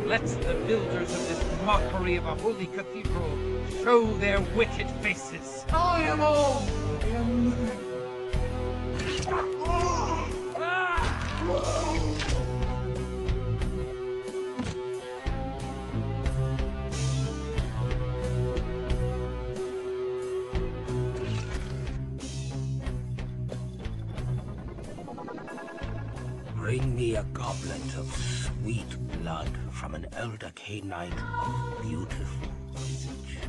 Let the builders of this mockery of a holy cathedral show their wicked faces. I am all. Bring me a goblet of sweet blood from an elder Cainite of beautiful visage.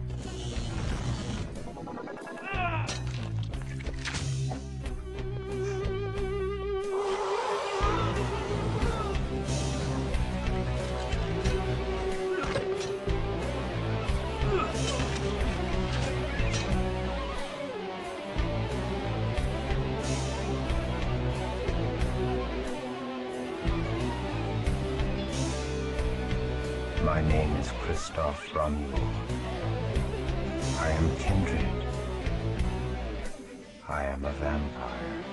My name is Christoph Romuald. I am kindred. I am a vampire.